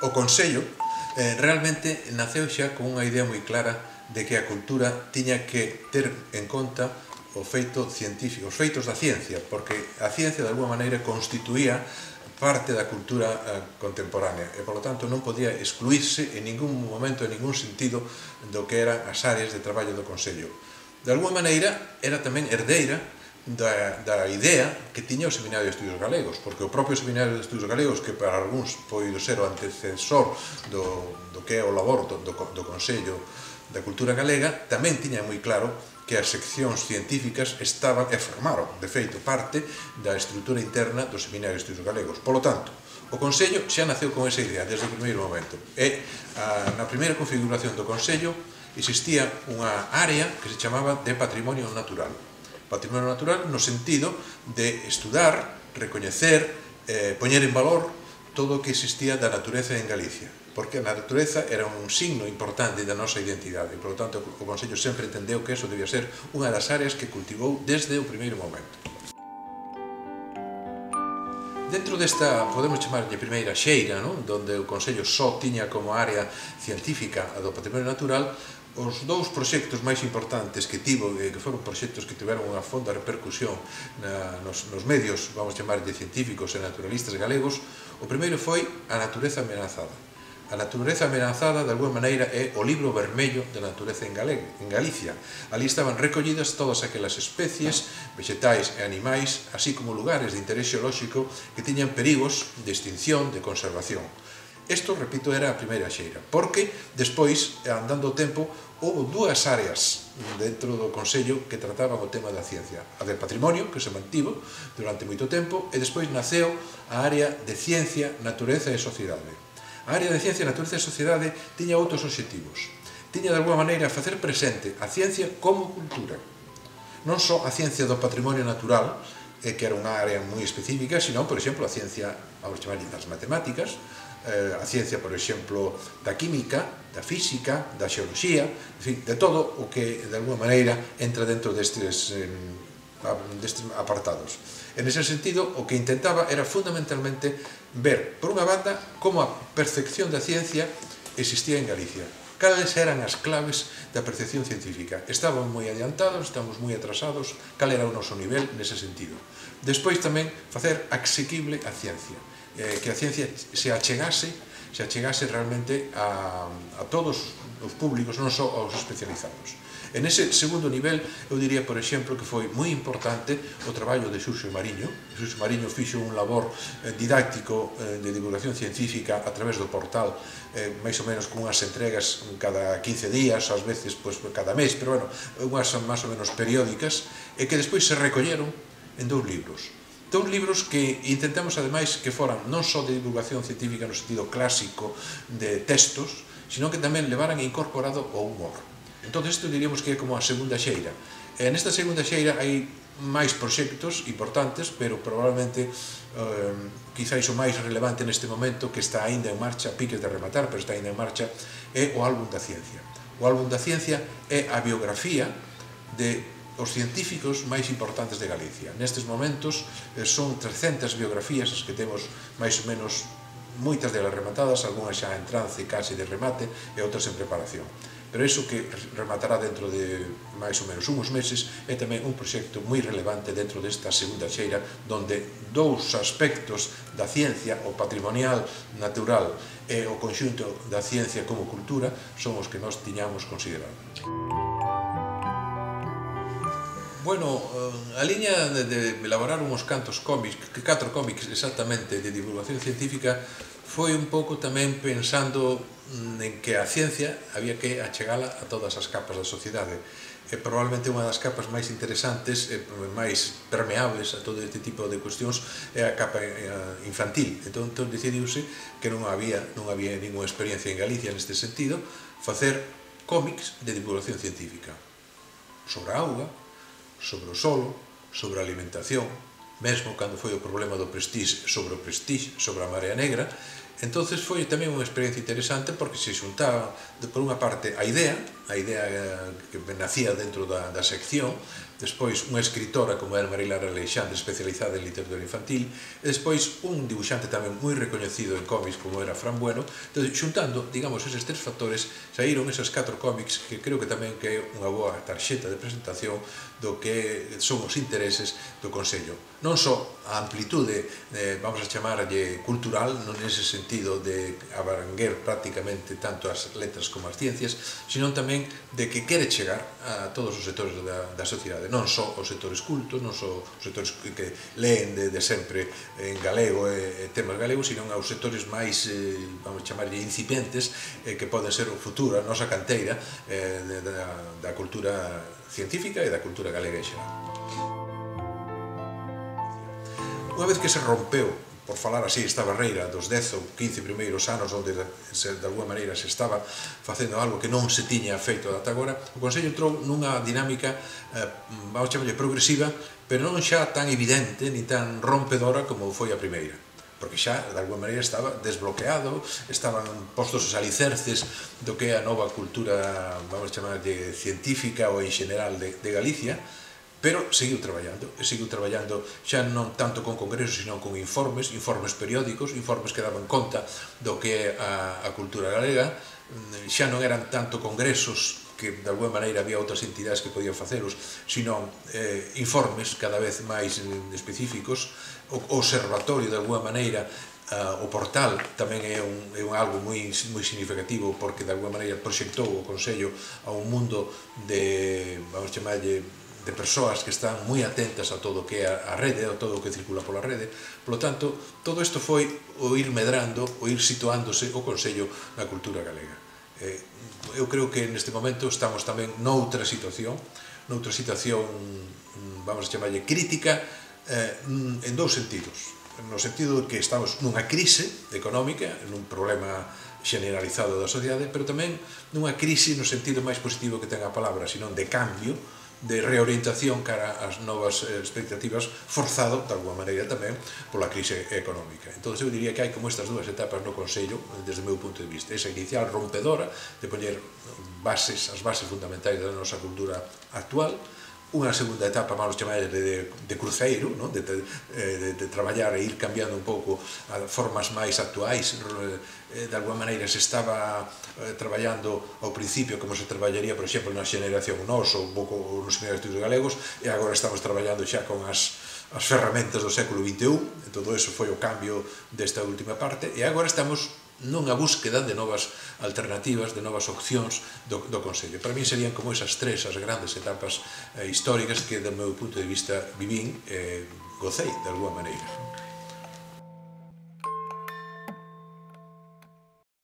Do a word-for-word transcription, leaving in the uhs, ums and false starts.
O Consello eh, realmente naceu xa con unha idea moi clara de que a cultura tiña que ter en conta o feito científico, os feitos da ciencia, porque a ciencia de alguma maneira constituía parte da cultura eh, contemporánea e, por lo tanto, non podía excluirse en ningún momento, en ningún sentido do que eran as áreas de traballo do Consello. De alguma maneira, era tamén herdeira da, da idea que tiña o Seminario de Estudios Galegos, porque o propio Seminario de Estudios Galegos, que para algúns poido ser o antecesor do, do que é o labor do, do, do Consello da Cultura Galega, tamén tiña moi claro que as seccións científicas estaban e formaron, de feito, parte da estrutura interna do Seminario de Estudios Galegos. Por lo tanto, o Consello xa naceu con esa idea desde o primeiro momento. E a, na primeira configuración do Consello existía unha área que se chamaba de Patrimonio Natural. Patrimonio natural no sentido de estudar, recoñecer, eh, poñer en valor todo o que existía da natureza en Galicia, porque a natureza era un signo importante da nosa identidade e, por lo tanto, o Consello sempre entendeu que eso debía ser unha das áreas que cultivou desde o primeiro momento. Dentro desta, podemos chamarlle primeira xeira, non? Donde o Consello só tiña como área científica a do patrimonio natural, os dous proxectos máis importantes que tivo, que foron proxectos que tiveron unha fonda repercusión na, nos, nos medios, vamos chamarlle científicos e naturalistas galegos, o primeiro foi a natureza amenazada. A natureza amenazada, de alguma maneira, é o libro vermello da natureza en, Galega, en Galicia. Ali estaban recollidas todas aquelas especies, vegetais e animais, así como lugares de interés xeolóxico que tiñan perigos de extinción, de conservación. Isto, repito, era a primeira xeira, porque despois, andando o tempo, houve dúas áreas dentro do Consello que trataban o tema da ciencia. A del patrimonio, que se mantivo durante moito tempo, e despois naceu a área de ciencia, natureza e sociedade. A área de ciencia, natureza e sociedade tiña outros obxectivos. Tiña, de alguma maneira, facer presente a ciencia como cultura. Non só a ciencia do patrimonio natural, que era unha área moi específica, sino, por exemplo, a ciencia, vamos chamar das matemáticas, a ciencia, por exemplo, da química, da física, da xeoloxía, en fin, de todo o que, de alguma maneira, entra dentro destes, destes apartados. En ese sentido, o que intentaba era fundamentalmente ver, por unha banda, como a percepción da ciencia existía en Galicia. Cales eran as claves da percepción científica? Estaban moi adiantados, estamos moi atrasados, cal era o noso nivel nese sentido. Despois tamén facer asequible a ciencia, eh, que a ciencia se achegase, se achegase realmente a, a todos os públicos, non só aos especializados. En ese segundo nivel, eu diría, por exemplo, que foi moi importante o traballo de Xurxo Mariño. Xurxo Mariño fixo un labor didáctico de divulgación científica a través do portal, máis ou menos con unhas entregas cada quince días, ás veces cada mes, pero, bueno, unhas máis ou menos periódicas, e que despois se recolleron en dous libros. Dous libros que intentamos, ademais, que foran non só de divulgación científica no sentido clásico de textos, sino que tamén levaran incorporado o humor. Entón, isto diríamos que é como a segunda xeira. E nesta segunda xeira hai máis proxectos importantes, pero probablemente, eh, quizáis o máis relevante neste momento, que está aínda en marcha, piques de rematar, pero está aínda en marcha, é o Álbum da Ciencia. O Álbum da Ciencia é a biografía de os científicos máis importantes de Galicia. Nestes momentos son trescentas biografías as que temos máis ou menos, moitas delas rematadas, algunhas xa en trance case de remate e outras en preparación. Pero iso que rematará dentro de máis ou menos uns meses é tamén un proxecto moi relevante dentro desta segunda xeira, donde dous aspectos da ciencia, o patrimonial natural e o conxunto da ciencia como cultura, son os que nós tiñamos considerado. Bueno, a liña de elaborar uns cantos cómics, catro cómics exactamente de divulgación científica, foi un pouco tamén pensando en que a ciencia había que achegala a todas as capas da sociedade. E probablemente unha das capas máis interesantes e máis permeables a todo este tipo de cuestións é a capa infantil. Entón, decidiuse que non había, non había ninguna experiencia en Galicia neste sentido, facer cómics de divulgación científica sobre a auga, sobre o solo, sobre a alimentación, mesmo cando foi o problema do Prestige, sobre o Prestige, sobre a Marea Negra, Entonces foi tamén unha experiencia interesante porque se xuntaba, por unha parte, a idea, a idea que nacía dentro da, da sección, despois unha escritora como era Marilar Aleixandre, especializada en literatura infantil, e despois un dibuixante tamén moi recoñecido en cómics como era Fran Bueno. Entón, xuntando, digamos, eses tres factores, saíron esos catro cómics que creo que tamén que é unha boa tarxeta de presentación do que son os intereses do Consello. Non só a amplitude, eh, vamos a chamarlle cultural, non nese sentido de abaranguer prácticamente tanto as letras como as ciencias, sino tamén de que quere chegar a todos os sectores da, da sociedade, non só os sectores cultos, non só os sectores que leen de, de sempre en galego e temas galegos, sino aos sectores máis, eh, vamos a chamarlle, incipientes, eh, que poden ser o futuro, a nosa canteira eh, da, da cultura científica e da cultura galega en xeral. Unha vez que se rompeu, por falar así, esta barreira dos dez ou quince primeiros anos onde de alguma maneira se estaba facendo algo que non se tiña feito ata agora, o Consello entrou nunha dinámica, vamos a chamarlle, progresiva, pero non xa tan evidente ni tan rompedora como foi a primeira, porque xa, de alguma maneira, estaba desbloqueado, estaban postos os alicerces do que é a nova cultura, vamos a chamarlle, científica ou en general de, de Galicia, pero seguiu traballando, e seguiu traballando xa non tanto con congresos, sino con informes, informes periódicos, informes que daban conta do que é a, a cultura galega. Xa non eran tanto congresos, que de alguma maneira había outras entidades que podían facelos, sino eh, informes cada vez máis específicos. O observatorio, de alguma maneira, uh, o portal tamén é, un, é un algo moi, moi significativo, porque de alguma maneira proxectou o Consello a un mundo de, vamos a chamarlle, de persoas que están moi atentas a todo o que é a rede, a todo o que circula pola rede. Por lo tanto, todo isto foi o ir medrando, o ir situándose o Consello na cultura galega. Eh, eu creo que neste momento estamos tamén noutra situación, noutra situación, vamos a chamarlle, crítica, eh, en dous sentidos. No sentido de que estamos nunha crise económica, nun problema generalizado da sociedade, pero tamén nunha crise no sentido máis positivo que ten a palabra, senón de cambio, de reorientación cara ás novas expectativas, forzado, de alguma maneira tamén, pola crise económica. Entón, eu diría que hai como estas dúas etapas no Consello, desde o meu punto de vista. Esa inicial rompedora, de poñer bases, as bases fundamentais da nosa cultura actual, unha segunda etapa, vamos chamar de, de cruceiro, ¿no? de, de, de, de traballar e ir cambiando un pouco a formas máis actuais. De alguma maneira se estaba eh, traballando ao principio como se traballaría, por exemplo, na xeneración nos ou un pouco nos primeiros estudios galegos, e agora estamos traballando xa con as, as ferramentas do século vinte e un, e todo eso foi o cambio desta última parte, e agora estamos nunha búsqueda de novas alternativas, de novas opcións do, do Consello. Para mí serían como esas tres as grandes etapas eh, históricas que, do meu punto de vista, vivín e eh, gocei de alguma maneira.